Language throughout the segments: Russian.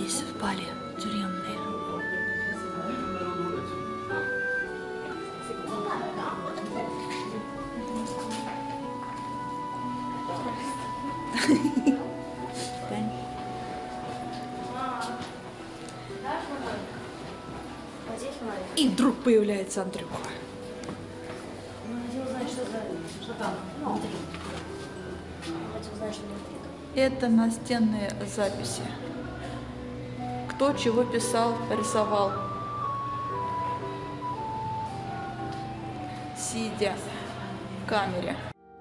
здесь спали тюремные. И вдруг появляется Андрюха. Что там внутри? Хотел узнать, что внутри. Это настенные записи. Кто чего писал, рисовал, сидя в камере.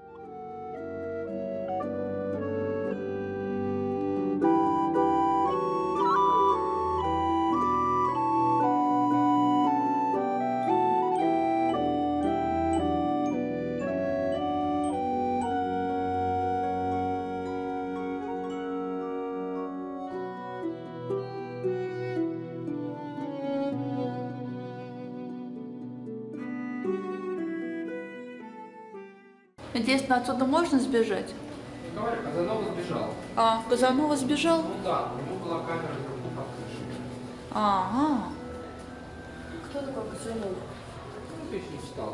Надеюсь, отсюда можно сбежать? Говорю, Казанова сбежал. А, Казанова сбежал? Ну да, у него была камера вверху под крышей. Ага. Кто такой Казанов? Ну, ты еще не читал.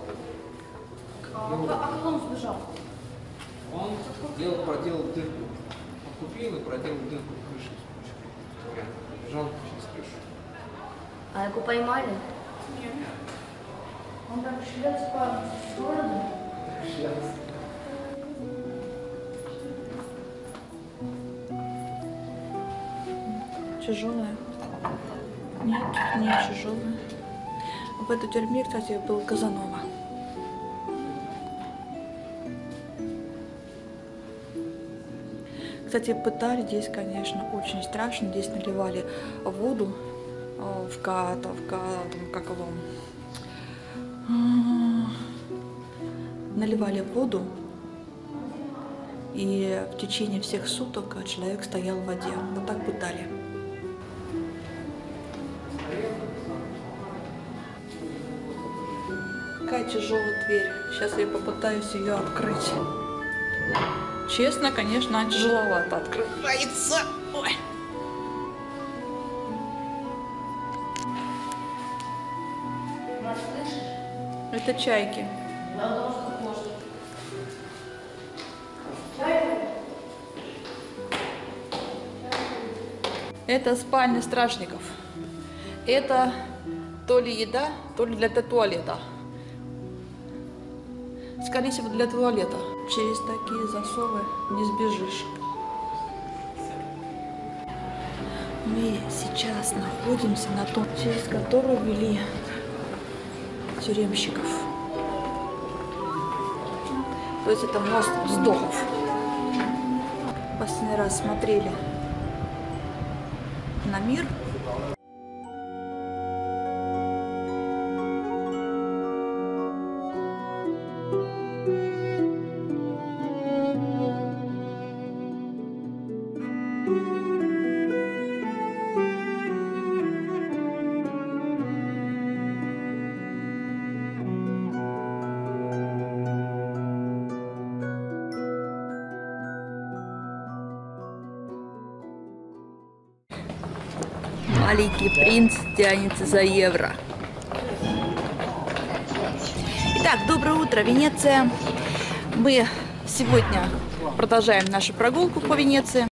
А как он сбежал? Он проделал дырку. Он купил и проделал дырку в крыше с ручкой. Бежал через крышу. А его поймали? Нет. Он так шляется по городу? Шляется. Тяжелая? Нет, не тяжелая. В этой тюрьме, кстати, был Казанова. Кстати, пытали здесь, конечно, очень страшно. Здесь наливали воду в как его, наливали воду, и в течение всех суток человек стоял в воде. Вот так пытали. Какая тяжелая дверь. Сейчас я попытаюсь ее открыть. Честно, конечно, тяжеловато открывается. Ой. Это чайки. Это спальня стражников. Это то ли еда, то ли для туалета. Скорее всего, для туалета. Через такие засовы не сбежишь. Мы сейчас находимся на том, через который вели тюремщиков. То есть это мост вздохов. Последний раз смотрели на мир. Маленький принц тянется за евро. Итак, доброе утро, Венеция. Мы сегодня продолжаем нашу прогулку по Венеции.